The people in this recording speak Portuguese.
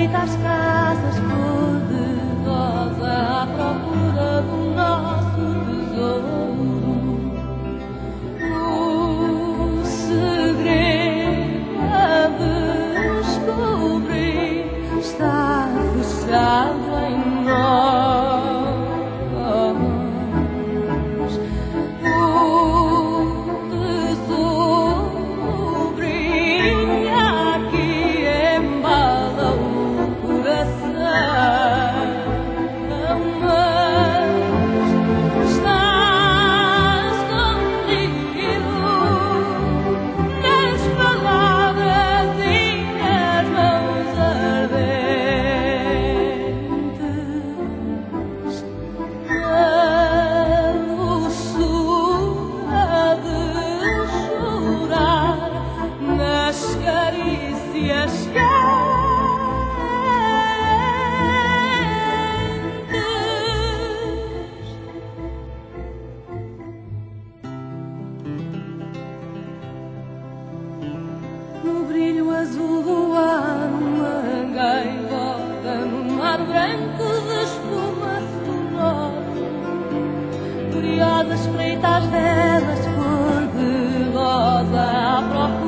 as casas cor-de-rosa à procura do nosso tesouro. O segredo a descobrir está fechado em nós. O tesouro brilha que embala o coração, mas está escondido nas palavras e nas mãos ardentes. A doçura de chorar nas carícias quentes. No brilho azul do ar, uma gaivota no mar branco de espuma sonora, curiosa espreita as velas cor-de-rosa à procura